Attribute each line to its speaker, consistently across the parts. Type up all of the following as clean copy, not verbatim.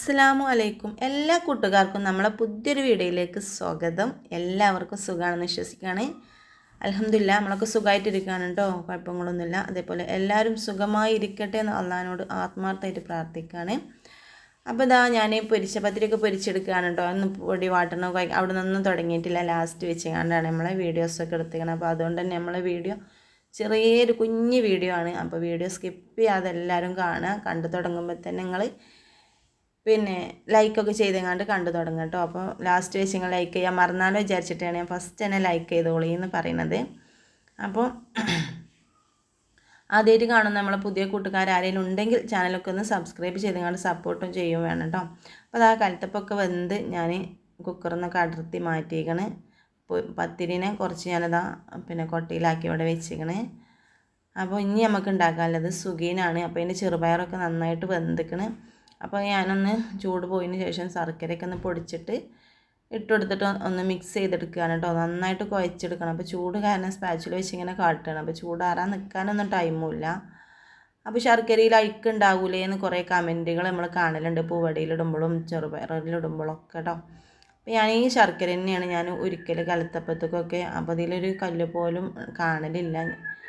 Speaker 1: അസ്സലാമു അലൈക്കും എല്ലാ കൂട്ടുകാർക്കും നമ്മളെ പുതിയൊരു വീഡിയോയിലേക്ക് സ്വാഗതം. എല്ലാവർക്കും സുഖമാണെന്ന് വിശ്വസിക്കുകയാണ്. അൽഹംദുലില്ലാ നമ്മളൊക്കെ സുഖമായിട്ടിരിക്കുകയാണ് കേട്ടോ, കുഴപ്പങ്ങളൊന്നുമില്ല. അതേപോലെ എല്ലാവരും സുഖമായി ഇരിക്കട്ടെ എന്ന് അള്ളാഹിനോട് ആത്മാർത്ഥമായിട്ട് പ്രാർത്ഥിക്കുകയാണ്. അപ്പോൾ ഇതാ ഞാൻ പത്തിരിയൊക്കെ പൊരിച്ചെടുക്കുകയാണ് കേട്ടോ. ഒന്ന് പൊടി വാട്ടണോ അവിടെ നിന്നൊന്നും തുടങ്ങിയിട്ടില്ല, ലാസ്റ്റ് വെച്ച് കണ്ടാണ് നമ്മളെ വീഡിയോസൊക്കെ എടുത്തിരിക്കണം. അപ്പോൾ അതുകൊണ്ട് തന്നെ നമ്മളെ വീഡിയോ ചെറിയൊരു കുഞ്ഞ് വീഡിയോ ആണ്. അപ്പോൾ വീഡിയോ സ്കിപ്പ് ചെയ്യാതെ എല്ലാവരും കാണുക. കണ്ടു തുടങ്ങുമ്പോൾ തന്നെ നിങ്ങൾ പിന്നെ ലൈക്കൊക്കെ ചെയ്തെങ്ങാണ്ട് കണ്ടു തുടങ്ങുക കേട്ടോ. അപ്പോൾ ലാസ്റ്റ് വെച്ച് നിങ്ങൾ ലൈക്ക് ചെയ്യാൻ മറന്നാലോ വിചാരിച്ചിട്ടാണ് ഞാൻ ഫസ്റ്റ് തന്നെ ലൈക്ക് ചെയ്തോളി എന്ന് പറയുന്നത്. അപ്പോൾ ആദ്യമായിട്ട് കാണുന്ന നമ്മളെ പുതിയ കൂട്ടുകാരെങ്കിലും ഉണ്ടെങ്കിൽ ചാനലൊക്കെ ഒന്ന് സബ്സ്ക്രൈബ് ചെയ്തെങ്ങാണ്ട് സപ്പോർട്ടും ചെയ്യും വേണം കേട്ടോ. അപ്പോൾ അതാ കലത്തപ്പൊക്കെ വെന്ത് ഞാൻ കുക്കറിൽ നിന്നൊക്കെ അടർത്തി മാറ്റിയിരിക്കണേ. പത്തിരിനെ കുറച്ച് ഞാനതാ പിന്നെ കൊട്ടയിലാക്കി ഇവിടെ വെച്ചിരിക്കണേ. അപ്പോൾ ഇനി നമുക്ക് ഉണ്ടാക്കാനുള്ളത് സുഗീനാണ്. അപ്പോൾ അതിൻ്റെ ചെറുപയറൊക്കെ നന്നായിട്ട് വെന്തിക്കണേ. അപ്പോൾ ഞാനൊന്ന് ചൂട് പോയതിന് ശേഷം ശർക്കരയൊക്കെ ഒന്ന് പൊടിച്ചിട്ട് ഇട്ടെടുത്തിട്ട് ഒന്ന് മിക്സ് ചെയ്തെടുക്കുകയാണ് കേട്ടോ. നന്നായിട്ട് കുഴച്ചെടുക്കണം. അപ്പോൾ ചൂട് കാരണം സ്പാച്ചിൽ വെച്ച് ഇങ്ങനെ കാട്ടുകയാണ്. അപ്പോൾ ചൂടാറാൻ നിൽക്കാനൊന്നും ടൈമുമില്ല. അപ്പോൾ ശർക്കരയിൽ അഴുക്കുണ്ടാവൂലേ എന്ന് കുറേ കമൻറ്റുകൾ നമ്മൾ കാണലുണ്ട്, പൂവടിയിലിടുമ്പോഴും ചെറുപയറിലിടുമ്പോഴൊക്കെ കേട്ടോ. അപ്പോൾ ഞാൻ ഈ ശർക്കര തന്നെയാണ് ഞാൻ ഒരിക്കൽ കലത്തപ്പത്തേക്കൊക്കെ. അപ്പോൾ അതിലൊരു കല്ല് പോലും കാണലില്ല.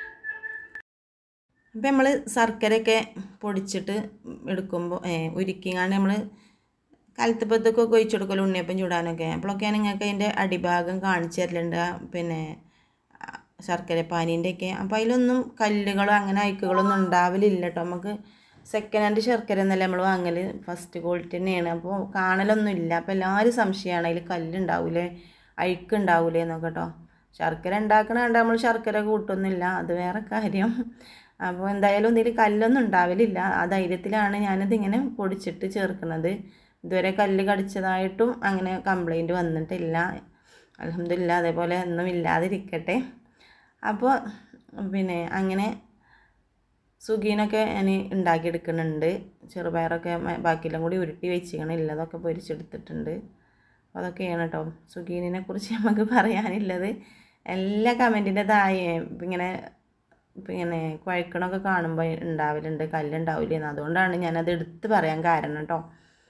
Speaker 1: അപ്പോൾ നമ്മൾ ശർക്കരയൊക്കെ പൊടിച്ചിട്ട് എടുക്കുമ്പോൾ ഉരുക്കിങ്ങാണ്ട് നമ്മൾ കലത്തപ്പത്തേക്കൊക്കെ ഒഴിച്ചെടുക്കലും ഉണ്ണിയപ്പം ചൂടാനൊക്കെ. അപ്പോഴൊക്കെ നിങ്ങൾക്ക് അതിൻ്റെ അടിഭാഗം കാണിച്ചു തരലുണ്ട്, പിന്നെ ശർക്കര പാനീൻ്റെയൊക്കെ. അപ്പോൾ അതിലൊന്നും കല്ലുകളോ അങ്ങനെ അഴുക്കുകളൊന്നും ഉണ്ടാവലില്ല കേട്ടോ. നമുക്ക് സെക്കൻഡ് ഹാൻഡ് ശർക്കര എന്നല്ല നമ്മൾ വാങ്ങൽ, ഫസ്റ്റ് ക്വാളിറ്റി തന്നെയാണ്. അപ്പോൾ കാണലൊന്നും ഇല്ല. അപ്പോൾ എല്ലാവരും സംശയമാണ് അതിൽ കല്ലുണ്ടാവില്ലേ അഴുക്കുണ്ടാവില്ലേ എന്നൊക്കെ കേട്ടോ. ശർക്കര ഉണ്ടാക്കണ കണ്ടാൽ നമ്മൾ ശർക്കര കൂട്ടൊന്നുമില്ല, അത് വേറെ കാര്യം. അപ്പോൾ എന്തായാലും ഇതിൽ കല്ലൊന്നും ഉണ്ടാവലില്ല. ആ ധൈര്യത്തിലാണ് ഞാനിതിങ്ങനെ പൊടിച്ചിട്ട് ചേർക്കുന്നത്. ഇതുവരെ കല്ല് കടിച്ചതായിട്ടും അങ്ങനെ കംപ്ലൈൻറ്റ് വന്നിട്ടില്ല, അൽഹംദുലില്ലാ. അതേപോലെ ഒന്നും ഇല്ലാതിരിക്കട്ടെ. അപ്പോൾ പിന്നെ അങ്ങനെ സുഗീനൊക്കെ ഞാൻ ഉണ്ടാക്കിയെടുക്കുന്നുണ്ട്. ചെറുപയറൊക്കെ ബാക്കിയെല്ലാം കൂടി ഉരുട്ടി വെച്ചിരിക്കണം, ഇല്ലതൊക്കെ പൊരിച്ചെടുത്തിട്ടുണ്ട്. അതൊക്കെയാണ് കേട്ടോ സുഗീനിനെ കുറിച്ച് നമുക്ക് പറയാനുള്ളത്. എല്ലാ കമൻറ്റിൻ്റെ താഴെ ഇങ്ങനെ കുഴക്കണമൊക്കെ കാണുമ്പോൾ ഉണ്ടാവലുണ്ട് കല്ലുണ്ടാവില്ലെന്ന്. അതുകൊണ്ടാണ് ഞാനത് എടുത്ത് പറയാൻ കാരണം കേട്ടോ.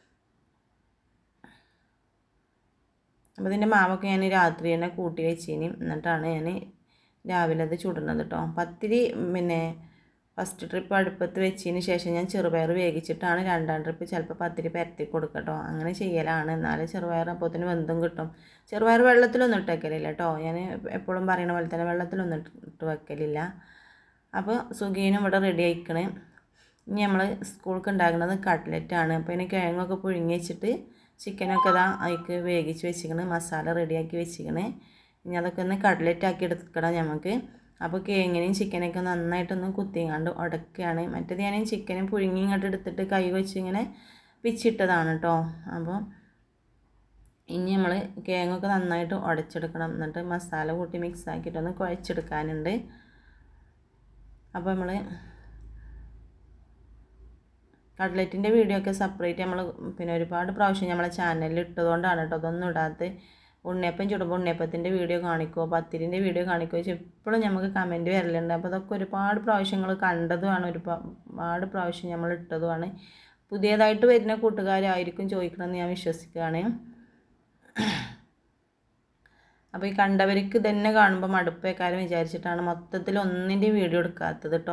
Speaker 1: അപ്പോൾ ഇതിൻ്റെ മാവൊക്കെ ഞാൻ രാത്രി തന്നെ കൂട്ടി വെച്ചിനി, എന്നിട്ടാണ് ഞാൻ രാവിലെ അത് ചുടുന്നത് കേട്ടോ. പത്തിരി പിന്നെ ഫസ്റ്റ് ട്രിപ്പ് അടുപ്പത്ത് വെച്ചതിന് ശേഷം ഞാൻ ചെറുപയർ വേവിച്ചിട്ടാണ് രണ്ടാം ട്രിപ്പ് ചിലപ്പോൾ പത്തിരി പരത്തി കൊടുക്കുക കേട്ടോ. അങ്ങനെ ചെയ്യലാണ്. എന്നാലും ചെറുപയർ അപ്പോൾ തന്നെ വെന്തും കിട്ടും. ചെറുപയർ വെള്ളത്തിലൊന്നും ഇട്ട് വെക്കലില്ല കേട്ടോ. ഞാൻ എപ്പോഴും പറയുന്ന പോലെ തന്നെ വെള്ളത്തിലൊന്നും ഇട്ട് വെക്കലില്ല. അപ്പോൾ സുഗീനും ഇവിടെ റെഡി ആയിക്കണേ. ഇനി നമ്മൾ സ്കൂൾക്ക് ഉണ്ടാക്കുന്നത് കട്ട്ലറ്റാണ്. അപ്പോൾ ഇതിന് കിഴങ്ങൊക്കെ പുഴുങ്ങി വെച്ചിട്ട് ചിക്കനൊക്കെ ഇതാ അതിക്ക് വേവിച്ച് വെച്ചിക്കണേ, മസാല റെഡിയാക്കി വെച്ചിക്കണേ. ഇനി അതൊക്കെ ഒന്ന് കട്ട്ലറ്റാക്കി എടുക്കണം നമുക്ക്. അപ്പോൾ കിഴങ്ങിനെയും ചിക്കനൊക്കെ നന്നായിട്ടൊന്ന് കുത്തിങ്ങാണ്ട് ഉടക്കുകയാണ്. മറ്റേത് ഞാൻ ചിക്കനും പുഴുങ്ങി ഇങ്ങോട്ട് എടുത്തിട്ട് കൈ വെച്ച് ഇങ്ങനെ പിച്ചിട്ടതാണ് കേട്ടോ. അപ്പോൾ ഇനി നമ്മൾ കിഴങ്ങൊക്കെ നന്നായിട്ട് ഉടച്ചെടുക്കണം. എന്നിട്ട് മസാല കൂട്ടി മിക്സ് ആക്കിയിട്ടൊന്ന് കുഴച്ചെടുക്കാനുണ്ട്. അപ്പോൾ നമ്മൾ കട്ട്ലറ്റിൻ്റെ വീഡിയോ ഒക്കെ സെപ്പറേറ്റ് നമ്മൾ പിന്നെ ഒരുപാട് പ്രാവശ്യം നമ്മളെ ചാനലിൽ ഇട്ടതുകൊണ്ടാണ് കേട്ടോ അതൊന്നും ഇടാത്ത. ഉണ്ണിയപ്പം ചുടുമ്പോൾ ഉണ്ണിയപ്പത്തിൻ്റെ വീഡിയോ കാണിക്കുമോ പത്തിരിൻ്റെ വീഡിയോ കാണിക്കുമോ വെച്ചാൽ എപ്പോഴും നമുക്ക് കമൻറ്റ് വരലുണ്ട്. അപ്പോൾ അതൊക്കെ ഒരുപാട് പ്രാവശ്യങ്ങൾ കണ്ടതുമാണ്, ഒരുപാട് പ്രാവശ്യം നമ്മൾ ഇട്ടതുമാണ്. പുതിയതായിട്ട് വരുന്ന കൂട്ടുകാരായിരിക്കും ചോദിക്കണമെന്ന് ഞാൻ വിശ്വസിക്കുകയാണ്. അപ്പോൾ ഈ കണ്ടവർക്ക് തന്നെ കാണുമ്പോൾ മടുപ്പേക്കാരും വിചാരിച്ചിട്ടാണ് മൊത്തത്തിൽ ഒന്നിൻ്റെയും വീഡിയോ എടുക്കാത്തത് കേട്ടോ.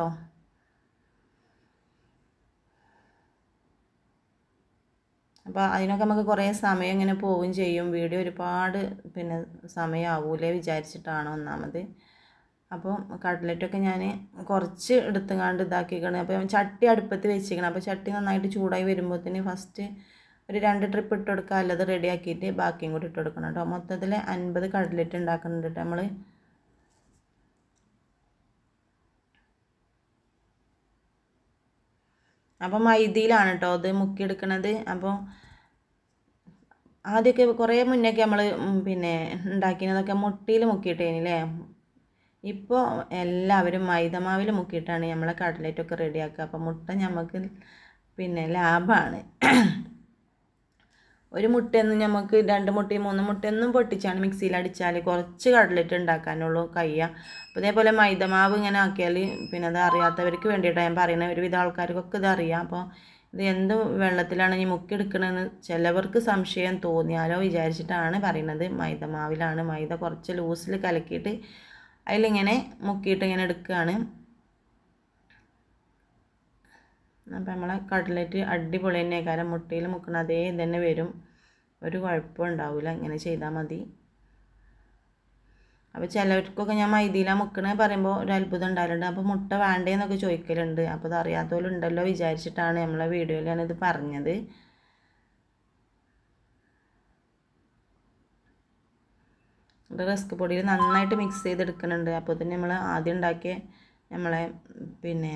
Speaker 1: അപ്പോൾ അതിനൊക്കെ നമുക്ക് കുറേ സമയം ഇങ്ങനെ പോവുകയും ചെയ്യും. വീഡിയോ ഒരുപാട് പിന്നെ സമയമാവൂലേ വിചാരിച്ചിട്ടാണ് ഒന്നാമത്. അപ്പോൾ കട്ട്ലറ്റൊക്കെ ഞാൻ കുറച്ച് എടുത്തുങ്ങാണ്ട് ഇതാക്കിക്കണം. അപ്പോൾ ചട്ടി അടുപ്പത്ത് വെച്ചിരിക്കണം. അപ്പോൾ ചട്ടി നന്നായിട്ട് ചൂടായി വരുമ്പോഴത്തേന് ഫസ്റ്റ് ഒരു 2 ട്രിപ്പ് ഇട്ട് കൊടുക്കുക, അല്ലത് റെഡിയാക്കിയിട്ട് ബാക്കിയും കൂടി ഇട്ട് കൊടുക്കണം കേട്ടോ. മൊത്തത്തിൽ 50 കട്ട്ലറ്റ് ഉണ്ടാക്കുന്നുണ്ട് കേട്ടോ നമ്മൾ. അപ്പോൾ മൈദയിലാണ് കേട്ടോ അത് മുക്കിയെടുക്കണത്. അപ്പോൾ ആദ്യമൊക്കെ കുറേ മുന്നേക്ക് നമ്മൾ പിന്നെ ഉണ്ടാക്കിയതൊക്കെ മുട്ടിയിൽ മുക്കിയിട്ടേനില്ലേ. ഇപ്പോൾ എല്ലാവരും മൈദമാവിൽ മുക്കിയിട്ടാണ് നമ്മളെ കട്ട്ലറ്റൊക്കെ റെഡിയാക്കുക. അപ്പോൾ മുട്ട നമുക്ക് പിന്നെ ലാഭമാണ്. ഒരു മുട്ടയൊന്നും നമുക്ക് 2 മുട്ടയും 3 മുട്ടയൊന്നും പൊട്ടിച്ചാണ് മിക്സിയിൽ അടിച്ചാൽ കുറച്ച് കട്ട്ലറ്റ് ഉണ്ടാക്കാനുള്ളൂ കഴിയുക. അപ്പോൾ ഇതേപോലെ മൈദമാവ് ഇങ്ങനെ ആക്കിയാൽ പിന്നെ അത് അറിയാത്തവർക്ക് വേണ്ടിയിട്ടാണ് ഞാൻ പറയുന്നത്. ഒരുവിധ ആൾക്കാർക്കൊക്കെ ഇത് അറിയാം. അപ്പോൾ ഇത് എന്ത് വെള്ളത്തിലാണ് ഈ മുക്കിയെടുക്കണമെന്ന് ചിലവർക്ക് സംശയം തോന്നിയാലോ വിചാരിച്ചിട്ടാണ് പറയുന്നത്. മൈദമാവിലാണ്. മൈദ കുറച്ച് ലൂസിൽ കലക്കിയിട്ട് അതിലിങ്ങനെ മുക്കിയിട്ട് ഇങ്ങനെ എടുക്കുകയാണ്. അപ്പം നമ്മളെ കട്ട്ലറ്റ് അടിപൊളി തന്നെ. കാരണം മുട്ടയിൽ മുക്കണ അതേ തന്നെ വരും, ഒരു കുഴപ്പം ഉണ്ടാവില്ല. ഇങ്ങനെ ചെയ്താൽ മതി. അപ്പോൾ ചിലവർക്കൊക്കെ ഞാൻ മൈദയിലാണ് മുക്കണേ പറയുമ്പോൾ ഒരു അത്ഭുതം ഉണ്ടാകലുണ്ട്. അപ്പോൾ മുട്ട വേണ്ടേന്നൊക്കെ ചോദിക്കലുണ്ട്. അപ്പോൾ ഇത് അറിയാത്തവരുണ്ടല്ലോ വിചാരിച്ചിട്ടാണ് നമ്മളെ വീഡിയോയിൽ ഞാനിത് പറഞ്ഞത്. റസ്ക് പൊടിയിൽ നന്നായിട്ട് മിക്സ് ചെയ്തെടുക്കുന്നുണ്ട്. അപ്പോൾ തന്നെ നമ്മൾ ആദ്യം ഉണ്ടാക്കിയ നമ്മളെ പിന്നെ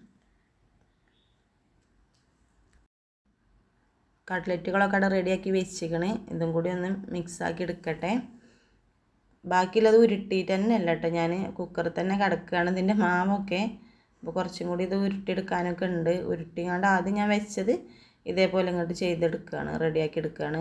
Speaker 1: കട്ട്ലറ്റുകളൊക്കെ അവിടെ റെഡിയാക്കി വെച്ചിക്കണ്. ഇതും കൂടി ഒന്ന് മിക്സാക്കി എടുക്കട്ടെ. ബാക്കിയുള്ളത് ഉരുട്ടിയിട്ട് തന്നെ അല്ല കേട്ടോ, ഞാൻ കുക്കറിൽ തന്നെ കിടക്കുകയാണ് ഇതിൻ്റെ മാവൊക്കെ. അപ്പോൾ കുറച്ചും കൂടി ഇത് ഉരുട്ടിയെടുക്കാനൊക്കെ ഉണ്ട്. ഉരുട്ടിങ്ങാണ്ട് ആദ്യം ഞാൻ വെച്ചത് ഇതേപോലെ ഇങ്ങോട്ട് ചെയ്തെടുക്കുകയാണ്, റെഡിയാക്കി എടുക്കുകയാണ്.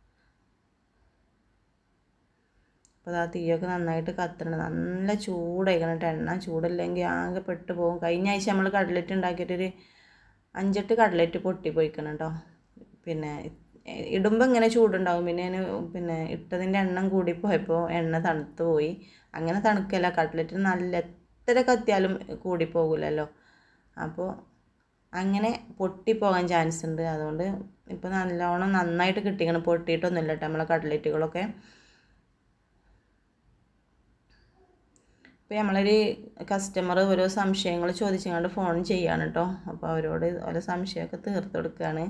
Speaker 1: അപ്പോൾ ആ തീയൊക്കെ നന്നായിട്ട് കത്തണം. നല്ല ചൂടായിക്കണം കേട്ടോ. എണ്ണ ചൂടില്ലെങ്കിൽ ആകെ പെട്ട് പോകും. കഴിഞ്ഞ ആഴ്ച നമ്മൾ കട്ട്ലറ്റ് ഉണ്ടാക്കിയിട്ടൊരു 5-8 കട്ട്ലറ്റ് പൊട്ടിപ്പോയിക്കണം കേട്ടോ. പിന്നെ ഇടുമ്പോൾ ഇങ്ങനെ ചൂടുണ്ടാവും. പിന്നെ ഇട്ടതിൻ്റെ എണ്ണം കൂടിപ്പോയപ്പോൾ എണ്ണ തണുത്ത് പോയി. അങ്ങനെ തണുക്കല്ല, കട്ട്ലറ്റിന് നല്ല എത്ര കത്തിയാലും കൂടിപ്പോകില്ലല്ലോ. അപ്പോൾ അങ്ങനെ പൊട്ടിപ്പോകാൻ ചാൻസ് ഉണ്ട്. അതുകൊണ്ട് ഇപ്പോൾ നല്ലോണം നന്നായിട്ട് കിട്ടിക്കണം. പൊട്ടിയിട്ടൊന്നുമില്ല കേട്ടോ നമ്മളെ കട്ട്ലറ്റുകളൊക്കെ. ഇപ്പോൾ നമ്മളൊരു കസ്റ്റമർ ഓരോ സംശയങ്ങൾ ചോദിച്ചുകൊണ്ട് ഫോൺ ചെയ്യാണ് കേട്ടോ. അപ്പോൾ അവരോട് ഓരോ സംശയമൊക്കെ തീർത്ത് കൊടുക്കുകയാണ്.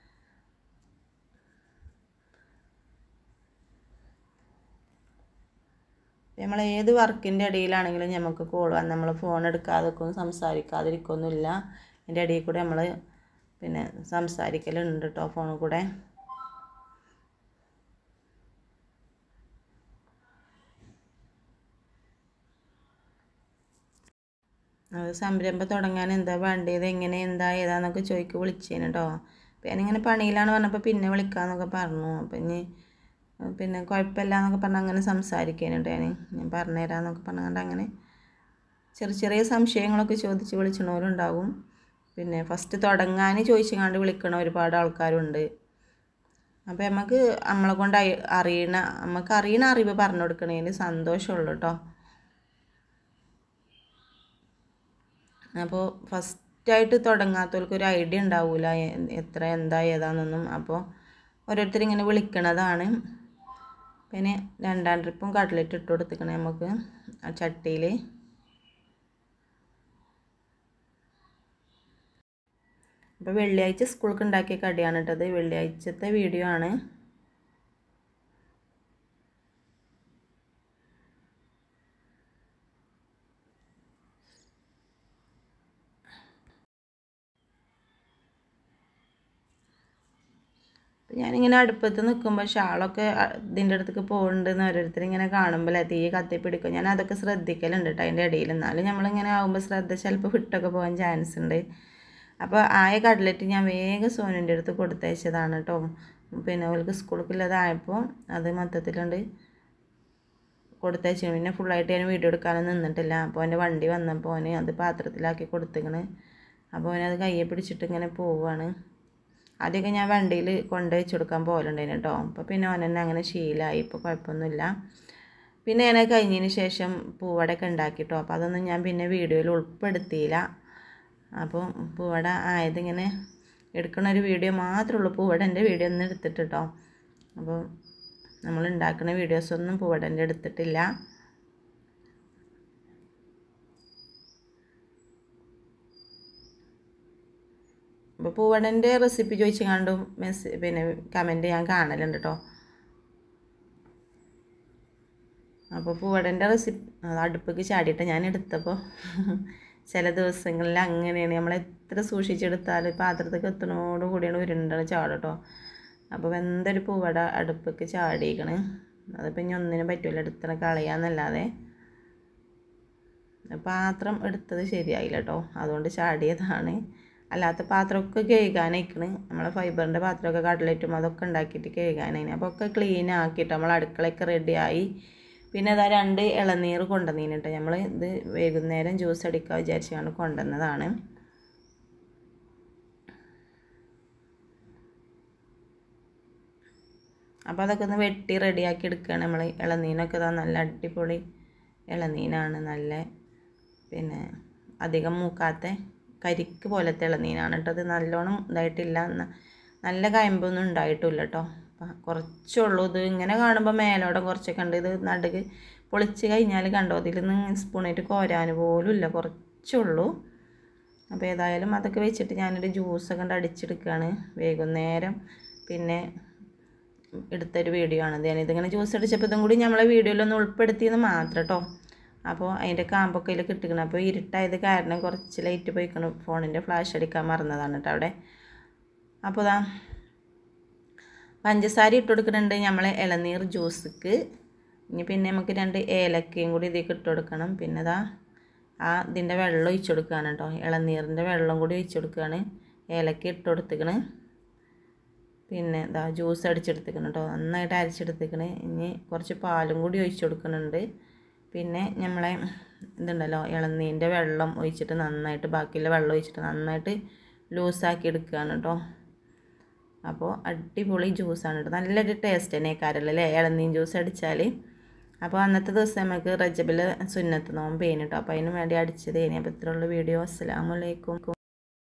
Speaker 1: നമ്മൾ ഏത് വർക്കിൻ്റെ ഇടയിലാണെങ്കിലും നമുക്ക് കോൾ വന്ന് നമ്മൾ ഫോൺ എടുക്കാതെക്കും സംസാരിക്കാതിരിക്കൊന്നുമില്ല. അതിൻ്റെ ഇടയിൽ കൂടെ നമ്മൾ പിന്നെ സംസാരിക്കലുണ്ട് കേട്ടോ ഫോണിൽ കൂടെ. അത് സംരംഭം തുടങ്ങാൻ എന്താ വേണ്ടത്, എങ്ങനെ എന്താ ഏതാന്നൊക്കെ ചോദിക്കുക വിളിച്ചേന് കേട്ടോ. അപ്പോൾ ഞാനിങ്ങനെ പണിയിലാണ് പറഞ്ഞപ്പോൾ പിന്നെ വിളിക്കാമെന്നൊക്കെ പറഞ്ഞു. അപ്പം ഇനി പിന്നെ കുഴപ്പമില്ല എന്നൊക്കെ പറഞ്ഞാൽ അങ്ങനെ സംസാരിക്കാനുണ്ട്. ഞാൻ പറഞ്ഞുതരാമെന്നൊക്കെ പറഞ്ഞുകൊണ്ട് അങ്ങനെ ചെറിയ സംശയങ്ങളൊക്കെ ചോദിച്ച് വിളിച്ചണവരുണ്ടാവും. പിന്നെ ഫസ്റ്റ് തുടങ്ങാൻ ചോദിച്ചുകൊണ്ട് വിളിക്കണ ഒരുപാട് ആൾക്കാരുണ്ട്. അപ്പോൾ നമുക്ക് നമ്മളെ കൊണ്ട് നമുക്ക് അറിയണ അറിവ് പറഞ്ഞു കൊടുക്കണതിന് സന്തോഷമുള്ളൂ കേട്ടോ. അപ്പോൾ ഫസ്റ്റായിട്ട് തുടങ്ങാത്തവർക്ക് ഒരു ഐഡിയ ഉണ്ടാവില്ല എത്ര എന്താ ഏതാണെന്നൊന്നും. അപ്പോൾ ഓരോരുത്തരിങ്ങനെ വിളിക്കണതാണ്. പിന്നെ 2ാം ട്രിപ്പും കട്ട്ലറ്റ് ഇട്ട് കൊടുത്തിക്കണേ നമുക്ക് ആ ചട്ടിയിൽ. അപ്പോൾ വെള്ളിയാഴ്ച സ്കൂൾക്ക് ഉണ്ടാക്കിയ കടിയാണ് കേട്ടത്. വെള്ളിയാഴ്ചത്തെ വീഡിയോ ആണ്. ഞാനിങ്ങനെ അടുപ്പത്ത് നിൽക്കുമ്പോൾ ഷാളൊക്കെ ഇതിൻ്റെ അടുത്തേക്ക് പോകുന്നുണ്ടെന്ന് ഓരോരുത്തരിങ്ങനെ കാണുമ്പോൾ തീ കത്തിപ്പിടിക്കും. ഞാൻ അതൊക്കെ ശ്രദ്ധിക്കലുണ്ട് കേട്ടോ അതിൻ്റെ ഇടയിൽ. എന്നാലും നമ്മളിങ്ങനെ ആകുമ്പോൾ ശ്രദ്ധ ചിലപ്പോൾ വിട്ടൊക്കെ പോകാൻ ചാൻസ് ഉണ്ട്. അപ്പോൾ ആയ കട്ട്ലറ്റ് ഞാൻ വേഗം സോനുൻ്റെ അടുത്ത് കൊടുത്തയച്ചതാണ് കേട്ടോ. പിന്നെ അവൾക്ക് സ്കൂളിലേക്കുള്ളതായപ്പോൾ അത് മൊത്തത്തിലുണ്ട് കൊടുത്തയച്ചു. പിന്നെ ഫുള്ളായിട്ട് ഞാൻ വീഡിയോ എടുക്കാനൊന്നും നിന്നിട്ടില്ല. അപ്പോൾ എൻ്റെ വണ്ടി വന്നപ്പോൾ അവന് അത് പാത്രത്തിലാക്കി കൊടുത്തിക്കണ്. അപ്പോൾ അവനത് കയ്യെ പിടിച്ചിട്ട് ഇങ്ങനെ പോവുകയാണ്. ആദ്യമൊക്കെ ഞാൻ വണ്ടിയിൽ കൊണ്ടുവച്ച് കൊടുക്കാൻ പോകലുണ്ടായിരുന്നു കേട്ടോ. അപ്പോൾ പിന്നെ അവനെന്നെ അങ്ങനെ ശീലമായി. ഇപ്പോൾ കുഴപ്പമൊന്നുമില്ല. പിന്നെ ഞാൻ കഴിഞ്ഞതിന് ശേഷം പൂവടയൊക്കെ ഉണ്ടാക്കി കേട്ടോ. അപ്പോൾ അതൊന്നും ഞാൻ പിന്നെ വീഡിയോയിൽ ഉൾപ്പെടുത്തിയില്ല. അപ്പോൾ പൂവട ആയതിങ്ങനെ എടുക്കണ ഒരു വീഡിയോ മാത്രമേ ഉള്ളൂ. പൂവടൻ്റെ വീഡിയോ ഒന്നും എടുത്തിട്ട് കേട്ടോ. അപ്പോൾ നമ്മൾ ഉണ്ടാക്കുന്ന വീഡിയോസൊന്നും പൂവടൻ്റെ എടുത്തിട്ടില്ല. അപ്പോൾ പൂവടൻ്റെ റെസിപ്പി ചോദിച്ചു കണ്ടും പിന്നെ കമൻറ്റ് ഞാൻ കാണലുണ്ട് കേട്ടോ. അപ്പോൾ പൂവടൻ്റെ റെസിപ്പി അടുപ്പിക്ക് ചാടിയിട്ട് ഞാൻ എടുത്തപ്പോൾ ചില ദിവസങ്ങളിൽ അങ്ങനെയാണ്. നമ്മൾ എത്ര സൂക്ഷിച്ചെടുത്താൽ പാത്രത്തേക്ക് എത്തണോട് കൂടിയാണ് ഉരുണ്ടാണ് ചാടട്ടോ. അപ്പോൾ എന്തൊരു പൂവട അടുപ്പിക്ക് ചാടിയിക്കണ്. അതിപ്പോൾ ഇനി ഒന്നിനും പറ്റില്ല, എടുത്തണ കളയാന്നല്ലാതെ. പാത്രം എടുത്തത് ശരിയായില്ല കേട്ടോ, അതുകൊണ്ട് ചാടിയതാണ്. അല്ലാത്ത പാത്രമൊക്കെ കഴുകാനായിക്കണ്. നമ്മളെ ഫൈബറിൻ്റെ പാത്രമൊക്കെ കട്ട്ലറ്റും അതൊക്കെ ഉണ്ടാക്കിയിട്ട് കഴുകാനായിന്. അപ്പോൾ ഒക്കെ ക്ലീൻ ആക്കിയിട്ട് നമ്മൾ അടുക്കളയൊക്കെ റെഡിയായി. പിന്നെ അതാ 2 ഇളനീർ കൊണ്ടുവന്നീന് കേട്ടോ. നമ്മൾ ഇത് വൈകുന്നേരം ജ്യൂസ് അടിക്കാൻ വിചാരിച്ചാണ് കൊണ്ടുവന്നതാണ്. അപ്പോൾ അതൊക്കെ ഒന്ന് വെട്ടി റെഡിയാക്കി എടുക്കുകയാണ് നമ്മൾ. ഇളനീനൊക്കെ ഇതാ നല്ല അടിപൊളി ഇളനീനാണ്, നല്ല പിന്നെ അധികം മൂക്കാത്ത കരിക്ക് പോലത്തെ ഇളനീനാണ് കേട്ടോ. അത് നല്ലോണം ഇതായിട്ടില്ല, നല്ല കയമ്പൊന്നും ഉണ്ടായിട്ടില്ല കേട്ടോ. കുറച്ചുള്ളൂ ഇത്. ഇങ്ങനെ കാണുമ്പോൾ മേലോടെ കുറച്ചൊക്കെ ഉണ്ട്. ഇത് നടുക്ക് പൊളിച്ച് കഴിഞ്ഞാൽ കണ്ടോ, അതിൽ നിന്ന് സ്പൂണായിട്ട് കോരാൻ പോലും ഇല്ല, കുറച്ചുള്ളൂ. അപ്പോൾ ഏതായാലും അതൊക്കെ വെച്ചിട്ട് ഞാനൊരു ജ്യൂസൊക്കെ കണ്ട് അടിച്ചെടുക്കുകയാണ് വൈകുന്നേരം. പിന്നെ എടുത്തൊരു വീഡിയോ ആണത്. ഞാനിതിങ്ങനെ ജ്യൂസ് അടിച്ചപ്പോൾ ഇതും കൂടി നമ്മളെ വീഡിയോയിലൊന്ന് ഉൾപ്പെടുത്തിയെന്ന് മാത്രം കേട്ടോ. അപ്പോൾ അതിൻ്റെ കാമ്പൊക്കെ അതിൽ കിട്ടുകയാണ്. അപ്പോൾ ഇരുട്ടായത് കാരണം കുറച്ച് ലൈറ്റ് പോയിക്കണം, ഫോണിൻ്റെ ഫ്ലാഷ് അടിക്കാൻ മറന്നതാണ് കേട്ടോ അവിടെ. അപ്പോൾ ഇതാ പഞ്ചസാര ഇട്ട് കൊടുക്കുന്നുണ്ട് നമ്മൾ ഇളനീർ ജ്യൂസ്ക്ക്. ഇനി പിന്നെ നമുക്ക് 2 ഏലക്കയും കൂടി ഇതിലേക്ക് ഇട്ട് കൊടുക്കണം. പിന്നെ ഇതാ ഇതിൻ്റെ വെള്ളം ഒഴിച്ച് കൊടുക്കുകയാണ് കേട്ടോ. ഇളനീറിൻ്റെ വെള്ളം കൂടി ഒഴിച്ച് കൊടുക്കുകയാണ്. ഏലക്ക ഇട്ട് കൊടുത്തിക്കണ്. പിന്നെ ഇതാ ജ്യൂസ് അടിച്ചെടുത്തിക്കണം കേട്ടോ, നന്നായിട്ട് അരച്ചെടുത്തിക്കണ്. ഇനി കുറച്ച് പാലും കൂടി ഒഴിച്ച് കൊടുക്കുന്നുണ്ട്. പിന്നെ നമ്മളെ ഇതുണ്ടല്ലോ ഇളനീരിൻ്റെ വെള്ളം ഒഴിച്ചിട്ട് നന്നായിട്ട്, ബാക്കിയുള്ള വെള്ളം ഒഴിച്ചിട്ട് നന്നായിട്ട് ലൂസാക്കി എടുക്കുകയാണ് കേട്ടോ. അപ്പോൾ അടിപൊളി ജ്യൂസാണ് കേട്ടോ, നല്ലൊരു ടേസ്റ്റ് തന്നെ കാരല്ലേ ഇളനീർ ജ്യൂസ് അടിച്ചാൽ. അപ്പോൾ അന്നത്തെ ദിവസം നമുക്ക് റജബിൽ സുന്നത്ത് നോമ്പ് കേട്ടോ. അപ്പോൾ അതിന് വേണ്ടി അടിച്ചത്. അപ്പോൾ ഇത്രയുള്ള വീഡിയോ. അസ്സലാമു അലൈക്കും.